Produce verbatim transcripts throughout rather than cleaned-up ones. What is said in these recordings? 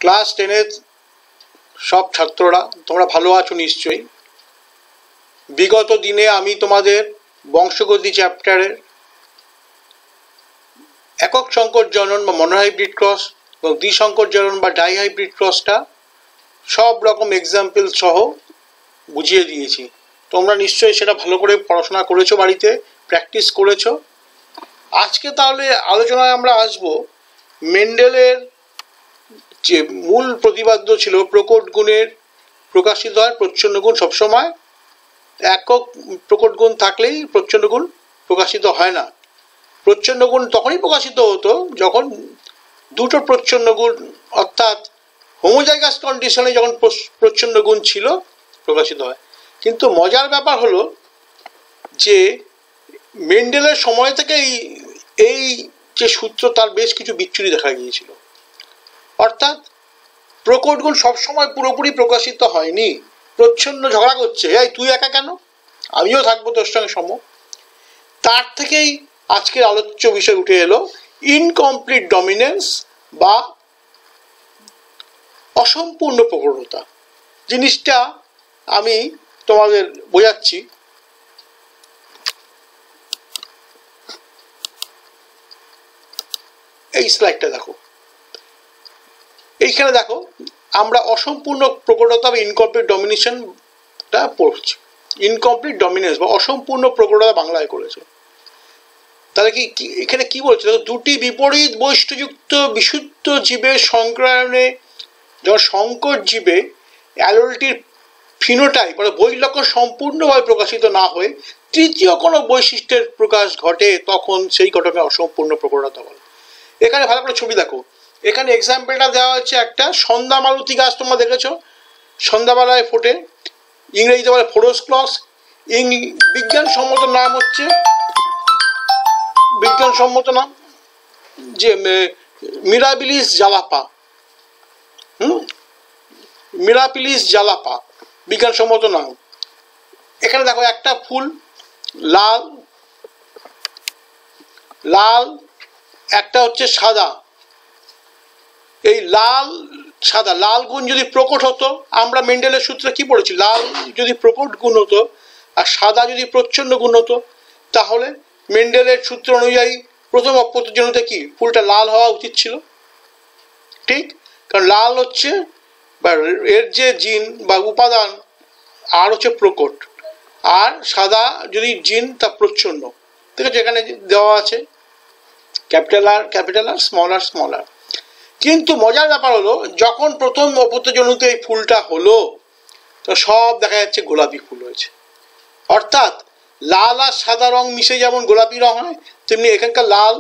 Class টেনের সব ছাত্ররা তোমরা ভালো আছো নিশ্চয়ই। বিগত দিনে আমি তোমাদের বংশগতি চ্যাপ্টারের একক সংকর জনন বা মনোহাইব্রিড ক্রস এবং দ্বিসংকর জনন বা ডাইহাইব্রিড ক্রসটা সব রকম এক্সাম্পল সহ বুঝিয়ে দিয়েছি। তোমরা নিশ্চয়ই সেটা ভালো করে পড়াশোনা করেছো, বাড়িতে প্র্যাকটিস করেছো। আজকে তাহলে আলোচনায় আমরা আসব মেন্ডেলের যে মূল প্রতিপাদ্য ছিল প্রকট গুণের প্রকাশিত হয় প্রচ্ছন্ন গুণ সবসময় একক প্রকট গুণ থাকলেই প্রচ্ছন্ন গুণ প্রকাশিত হয় না। প্রচ্ছন্ন গুণ তখনই প্রকাশিত হতো যখন দুটো প্রচ্ছন্ন গুণ অর্থাৎ হোমোজাইগাস কন্ডিশনে যখন প্রচ্ছন্ন গুণ ছিল প্রকাশিত হয়। কিন্তু মজার ব্যাপার হলো যে মেন্ডেলের সময় থেকেই এই যে সূত্র তার বেশ কিছু বিচ্যুতি দেখা গিয়েছিল। অর্থাৎ প্রকট গুণ সবসময় পুরোপুরি প্রকাশিত হয়নি। প্রচ্ছন্ন ঝগড়া করছে, এই তুই একা কেন, আমিও থাকবো তোর সঙ্গে সম। তার থেকেই আজকের আলোচ্য বিষয় উঠে এলো ইনকমপ্লিট ডমিনেন্স বা অসম্পূর্ণ প্রকটতা। জিনিসটা আমি তোমাদের বোঝাচ্ছি। এই স্লাইডটা দেখো, এইখানে দেখো আমরা অসম্পূর্ণ প্রকটতা বা ইনকমপ্লিট ডমিনেশনটা পড়ছি। ইনকমপ্লিট ডমিনেন্স বা অসম্পূর্ণ প্রকটতা বাংলায় করেছে। তাহলে কি এখানে কি বলছে, দুটি বিপরীত বৈশিষ্ট্যযুক্ত বিশুদ্ধ জীবের সংক্রায়নে যখন সংকর জীবে অ্যালোলটির ফিনোটাইপ বা বৈলক্ষণ সম্পূর্ণভাবে প্রকাশিত না হয়ে তৃতীয় কোনো বৈশিষ্ট্যের প্রকাশ ঘটে তখন সেই ঘটনাকে অসম্পূর্ণ প্রকটতা বলে। এখানে ভালো করে ছবি দেখো, এখানে এক্সাম্পলটা দেওয়া হচ্ছে একটা সন্ধ্যা মালতী গাছ, তোমরা দেখেছো সন্ধ্যাবেলায় ফোটে, ইংরেজিতে বলে ফোরোস্ক্লস। ইং বিজ্ঞানসম্মত নাম হচ্ছে বিজ্ঞানসম্মত নাম যে মিরাবিলিস জালাপা। হুম মিরাবিলিস জালাপা বিজ্ঞানসম্মত নাম। এখানে দেখো একটা ফুল লাল লাল একটা হচ্ছে সাদা। এই লাল সাদা লাল গুণ যদি প্রকট হতো, আমরা মেন্ডেলের সূত্রে কি পড়েছি, লাল যদি প্রকট গুণ হতো আর সাদা যদি প্রচ্ছন্ন গুণ হতো, তাহলে মেন্ডেলের সূত্র অনুযায়ী প্রথম অপ্রত্যজনতে কি ফুলটা লাল হওয়া উচিত ছিল। ঠিক, কারণ লাল হচ্ছে বা এর যে জিন বা উপাদান আর হচ্ছে প্রকট, আর সাদা যদি জিন তা প্রচ্ছন্ন। ঠিক আছে, এখানে দেওয়া আছে capital R capital R small R small R. কিন্তু মজার ব্যাপার হলো যখন প্রথম অপত্যজনিত এই ফুলটা হলো তো সব দেখা যাচ্ছে গোলাপি ফুল হয়েছে। অর্থাৎ লাল আর সাদা রং মিশে যেমন গোলাপি রং হয়, তেমনি এখানকার লাল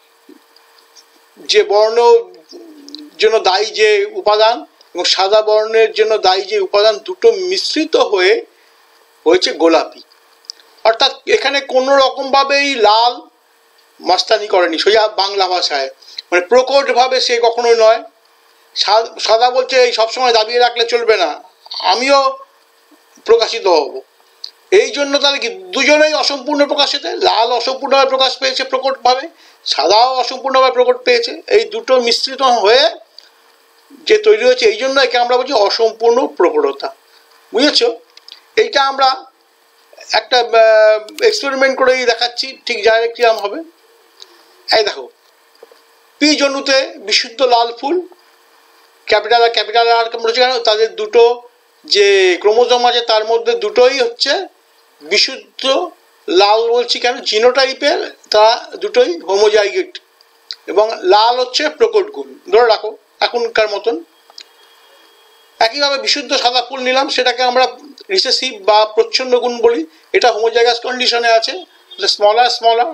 যে বর্ণ জন্য দায়ী যে উপাদান এবং সাদা বর্ণের জন্য দায়ী যে উপাদান দুটো মিশ্রিত হয়ে হয়েছে গোলাপি। অর্থাৎ এখানে কোনো রকমভাবেই লাল মাস্তানি করেনি, সোজা বাংলা ভাষায়, মানে প্রকটভাবে সে কখনোই নয়। সাদা বলছে এই সবসময় দাবিয়ে রাখলে চলবে না, আমিও প্রকাশিত হব। এই জন্য তাহলে কি দুজনেই অসম্পূর্ণ প্রকাশিত, লাল অসম্পূর্ণভাবে প্রকাশ পেয়েছে প্রকটভাবে, সাদাও অসম্পূর্ণভাবে প্রকট পেয়েছে। এই দুটো মিশ্রিত হয়ে যে তৈরি হয়েছে, এই জন্য একে আমরা বলছি অসম্পূর্ণ প্রকটতা। বুঝেছ? এইটা আমরা একটা এক্সপেরিমেন্ট করেই দেখাচ্ছি ঠিক জায়গায় কিরম হবে। এই দেখো, পি জনুতে বিশুদ্ধ লাল ফুল, ক্যাপিটাল আর ক্যাপিটাল আর কেন তাদের দুটো যে ক্রোমোজোম আছে তার মধ্যে দুটোই হচ্ছে বিশুদ্ধ লাল। বলছি কেন, জিনোটাইপের তারা দুটোই হোমোজাইগেট এবং লাল হচ্ছে প্রকট গুণ ধরে রাখো এখনকার মতন। একইভাবে বিশুদ্ধ সাদা ফুল নিলাম, সেটাকে আমরা রিসেসিভ বা প্রচ্ছন্ন গুণ বলি। এটা হোমোজাইগাস কন্ডিশনে আছে, স্মলার স্মলার।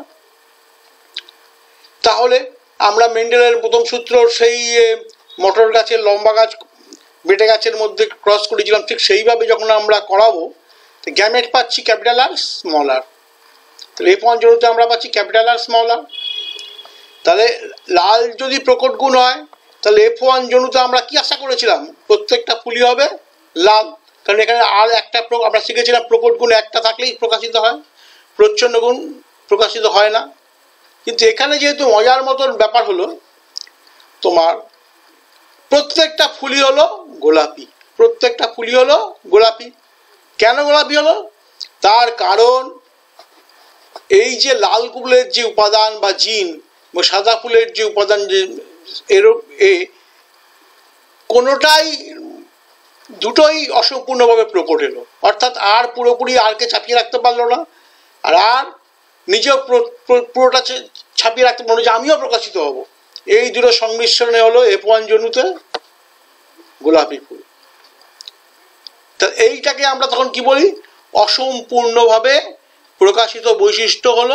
তাহলে আমরা মেন্ডেলের প্রথম সূত্র সেই মটর গাছের লম্বা গাছ বেটে গাছের মধ্যে ক্রস করেছিলাম, ঠিক সেইভাবে যখন আমরা করাবো গ্যামেট পাচ্ছি ক্যাপিটাল আর স্মল আর। তাহলে এফ ওয়ান জনুতে আমরা পাচ্ছি ক্যাপিটাল আর স্মল আর। তাহলে লাল যদি প্রকট গুণ হয় তাহলে এফ ওয়ান জনুতে আমরা কি আশা করেছিলাম, প্রত্যেকটা ফুলই হবে লাল, কারণ এখানে আর একটা আমরা শিখেছিলাম প্রকট গুণ একটা থাকলেই প্রকাশিত হয়, প্রচ্ছন্ন গুণ প্রকাশিত হয় না। কিন্তু এখানে যেহেতু মজার মতন ব্যাপার হলো, তোমার প্রত্যেকটা ফুলই হলো গোলাপি, প্রত্যেকটা ফুলই হলো গোলাপি। কেন গোলাপি হলো? তার কারণ এই যে লাল ফুলের যে উপাদান বা জিন বা সাদা ফুলের যে উপাদান, যে এর এ কোনোটাই দুটোই অসম্পূর্ণভাবে প্রকট এলো, অর্থাৎ আর পুরোপুরি আরকে ছাপিয়ে রাখতে পারলো না, আর আর নিজেও পুরোটা ছাপিয়ে রাখতে পারলো যে আমিও প্রকাশিত হব। এই দুটো সংমিশ্রণে হলো এফ ওয়ান জনুতে গোলাপি ফুল। তা এইটাকে আমরা তখন কি বলি? অসম্পূর্ণভাবে প্রকাশিত বৈশিষ্ট্য হলো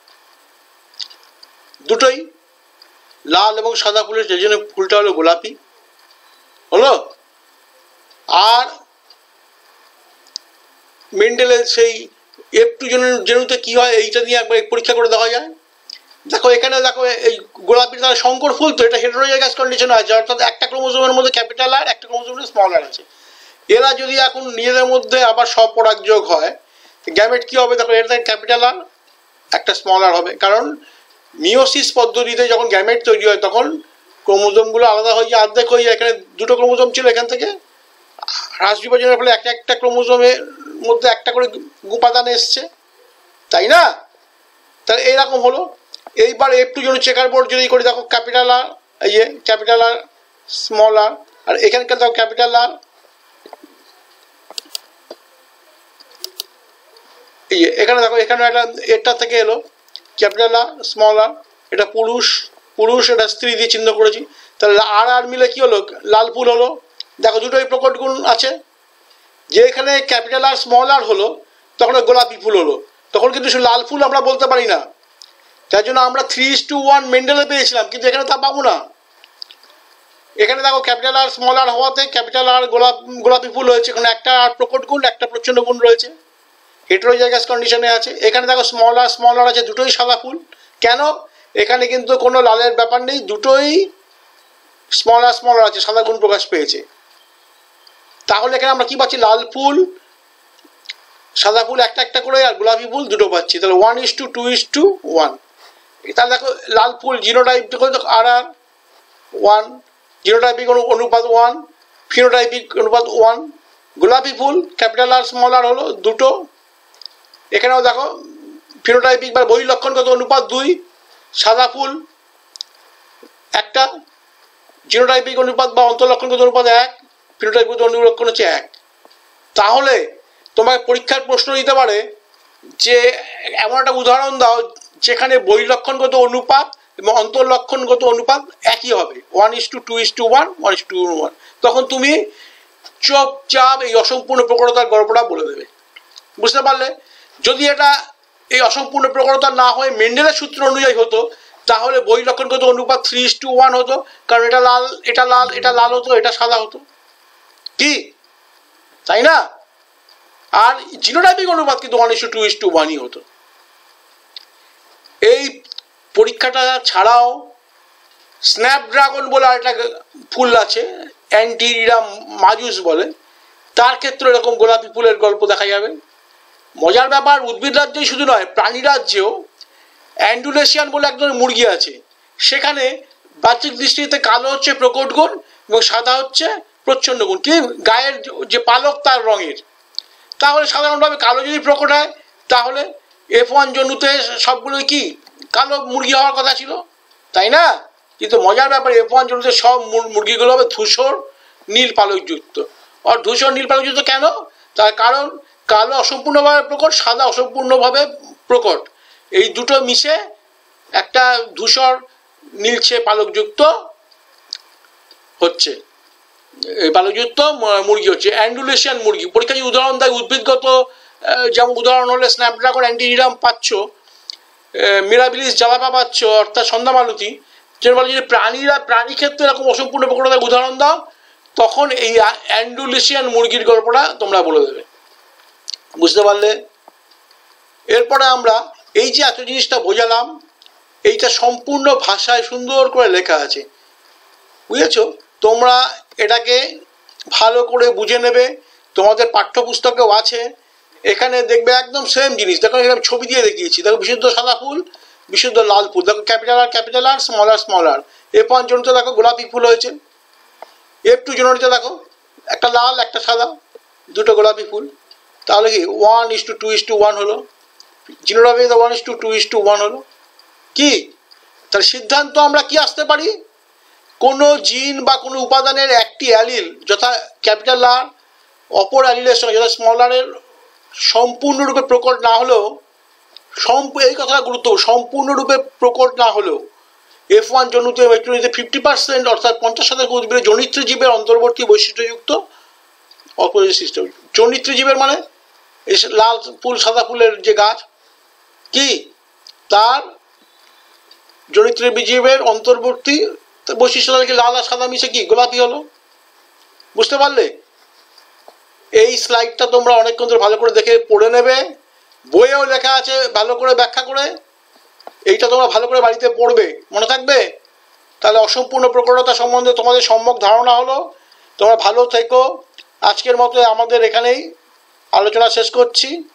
দুটোই, লাল এবং সাদা ফুলের, সেই জন্য ফুলটা হলো গোলাপি হলো। আর মেন্ডেলের সেই এফ টু জেনুতে কি হয় এইটা নিয়ে একবার পরীক্ষা করে দেখা যায়। দেখো এখানে দেখো এই গোলাপির তারা শঙ্কর ফুল, তো এটা হেটেরোজাইগাস কন্ডিশন আছে, অর্থাৎ একটা ক্রোমোজোমের মধ্যে ক্যাপিটাল আর একটা ক্রোমোজোমের স্মল আর আছে। এরা যদি এখন নিজেদের মধ্যে আবার স্বপরাগযোগ হয়, গ্যামেট কি হবে? দেখো এটা ক্যাপিটাল আর একটা স্মল আর হবে, কারণ মিওসিস পদ্ধতিতে যখন গ্যামেট তৈরি হয় তখন ক্রোমোজোমগুলো আলাদা হয়ে যায়, অর্ধেক হয়ে যায়। এখানে দুটো ক্রোমোজোম ছিল, এখান থেকে হ্রাস বিভাজনের ফলে একটা একটা ক্রোমোজোমের মধ্যে একটা করে উপাদান এসছে, তাই না? তাহলে এইরকম হলো। এইবার একটু যেন চেকার বোর্ড যদি করি, দেখো ক্যাপিটাল আর এই যে ক্যাপিটাল আর স্মল আর, আর এখানকার দেখো ক্যাপিটাল আর, এই যে এখানে দেখো এখানে একটা এটা থেকে এলো ক্যাপিটাল আর স্মল আর, এটা পুরুষ পুরুষ, এটা স্ত্রী দিয়ে চিহ্ন করেছি। তাহলে আর আর মিলে কি হলো? লাল ফুল হলো। দেখো দুটোই প্রকট গুণ আছে, যে এখানে ক্যাপিটাল আর স্মল আর হলো তখন গোলাপি ফুল হলো, তখন কিন্তু শুধু লাল ফুল আমরা বলতে পারি না। তার জন্য আমরা থ্রি ইস টু ওয়ান মেন্ডেলে পেয়েছিলাম, কিন্তু এখানে তা পাবো না। এখানে দেখো ক্যাপিটাল আর স্মল আর হওয়াতে ক্যাপিটাল আর গোলাপ গোলাপি ফুল হয়েছে, এখানে একটা আর প্রকট গুণ একটা প্রচ্ছন্ন গুণ রয়েছে, হেটেরোজাইগাস কন্ডিশনে আছে। এখানে দেখো স্মল আর স্মল আর আছে, দুটোই সাদা ফুল। কেন? এখানে কিন্তু কোনো লালের ব্যাপার নেই, দুটোই স্মল আর স্মল আর আছে, সাদা গুণ প্রকাশ পেয়েছে। তাহলে এখানে আমরা কি পাচ্ছি? লাল ফুল, সাদা ফুল একটা একটা করে, আর গোলাপি ফুল দুটো পাচ্ছি। তাহলে one is to two two two to. তাহলে দেখো লাল ফুল genotype R R one, genotypic অনুপাত ওয়ান, ফিনোটাইপিক অনুপাত ওয়ান। গোলাপি ফুল ক্যাপিটাল আর স্মল আর হলো দুটো। এখানেও দেখো ফিনোটাইপিক বা বহিঃলক্ষণগত অনুপাত দুই, সাদা ফুল একটা, জিনোটাইপিক অনুপাত বা অন্তর্লক্ষণগত অনুপাত এক, ফিনোটাইপিক অনুলক্ষণ হচ্ছে এক। তাহলে তোমার পরীক্ষার প্রশ্ন দিতে পারে যে এমন একটা উদাহরণ দাও যেখানে বহিঃলক্ষণগত অনুপাত এবং অন্তর্লক্ষণগত অনুপাত একই হবে, one is to two two two to, one is to to. তখন তুমি চুপচাপ এই অসম্পূর্ণ প্রকটতার গল্পটা বলে দেবে, বুঝতে পারলে? যদি এটা এই অসম্পূর্ণ প্রকটতা না হয়ে মেন্ডেলের সূত্র অনুযায়ী হতো, তাহলে বহিঃলক্ষণগত অনুপাত থ্রি ইস টু ওয়ান হতো, কারণ এটা লাল এটা লাল এটা লাল হতো, এটা সাদা হতো, কি তাই না? আর জিনোটাইপিক অনুপাত কিন্তু one is to two two is to হতো। এই পরীক্ষাটা ছাড়াও স্ন্যাপড্রাগন বলে আরেকটা ফুল আছে, অ্যান্টিরিরাম মাজুস বলে, তার ক্ষেত্রে এরকম গোলাপি ফুলের গল্প দেখা যাবে। মজার ব্যাপার, উদ্ভিদ রাজ্যেই শুধু নয়, প্রাণী রাজ্যেও অ্যান্ডুলেশিয়ান বলে এক ধরনের মুরগি আছে, সেখানে বাহ্যিক দৃষ্টিতে কালো হচ্ছে প্রকট গুণ এবং সাদা হচ্ছে প্রচ্ছন্ন গুণ, কি গায়ের যে পালক তার রঙের। তাহলে সাধারণভাবে কালো যদি প্রকট হয় তাহলে এফ ওয়ান জন্তুতে সবগুলো কি কালো মুরগি হওয়ার কথা ছিল, তাই না? কিন্তু মজার ব্যাপার, এফ ওয়ান জন্তুতে সব মুরগিগুলো হবে ধূসর নীল পালকযুক্ত। আর ধূসর নীল পালকযুক্ত কেন? তার কারণ কালো অসম্পূর্ণভাবে প্রকট, সাদা অসম্পূর্ণভাবে প্রকট, এই দুটো মিশে একটা ধূসর নীলছে পালকযুক্ত হচ্ছে, পালকযুক্ত মুরগি হচ্ছে অ্যান্ডুলেশিয়ান মুরগি। পরীক্ষা যদি উদাহরণ দেয় উদ্ভিদগত, যেমন উদাহরণ হলে স্ন্যাপড্রাগন, অ্যান্টিরিরাম পাচ্ছ, মিরাবিলিস জালাপা পাচ্ছ অর্থাৎ সন্ধ্যামালতি। যেন বলে যদি প্রাণীরা প্রাণী ক্ষেত্রে এরকম অসম্পূর্ণ প্রকটতার উদাহরণ দাও, তখন এই অ্যান্ডুলেশিয়ান মুরগির গল্পটা তোমরা বলে দেবে, বুঝতে পারলে? এরপরে আমরা এই যে এত জিনিসটা বোঝালাম, এইটা সম্পূর্ণ ভাষায় সুন্দর করে লেখা আছে, বুঝেছ? তোমরা এটাকে ভালো করে বুঝে নেবে, তোমাদের পাঠ্যপুস্তকেও আছে। এখানে দেখবে একদম সেম জিনিস, দেখো এখানে ছবি দিয়ে দেখিয়েছি, দেখো বিশুদ্ধ সাদা ফুল, বিশুদ্ধ লাল ফুল, দেখো capital R capital R, small R small R. এ পর্যন্ত দেখো গোলাপি ফুল হয়েছে, এফ টু জেনারেটর দেখো, একটা লাল একটা সাদা, দুটো গোলাপি ফুল, তাহলে কি one is to two two two to one, জিনোটাফে one is to two two two to one. কি তার সিদ্ধান্ত আমরা কি আসতে পারি, কোনো জিন বা কোনো উপাদানের একটি অ্যালিল যথা ক্যাপিটাল আর অপর অ্যালিলের সঙ্গে যথা স্মল আর এর সম্পূর্ণরূপে প্রকট না হলেও, এই কথাটা গুরুত্ব, সম্পূর্ণরূপে প্রকট না হলেও এফ ওয়ান জনুতে ইলেকট্রনিতে ফিফটি পার্সেন্ট অর্থাৎ পঞ্চাশ শতাংশ উদ্ভিদের জনিত্রী জীবের অন্তর্বর্তী বৈশিষ্ট্যযুক্ত অপোজিট সিস্টেম। জনিত্রী জীবের মানে এই লাল ফুল সাদা ফুলের যে গাছ, কি তার জনিত্রী জীবের অন্তর্বর্তী বৈশিষ্ট্য কি লাল আর সাদা মিশে কি গোলাপি হলো। বুঝতে পারলে? এই স্লাইডটা তোমরা অনেকক্ষণ ধরে ভালো করে দেখে পড়ে নেবে, বইয়েও লেখা আছে ভালো করে ব্যাখ্যা করে, এইটা তোমরা ভালো করে বাড়িতে পড়বে, মনে থাকবে। তাহলে অসম্পূর্ণ প্রকটতা সম্বন্ধে তোমাদের সম্যক ধারণা হলো। তোমরা ভালো থেকো। আজকের মতো আমাদের এখানেই আলোচনা শেষ করছি।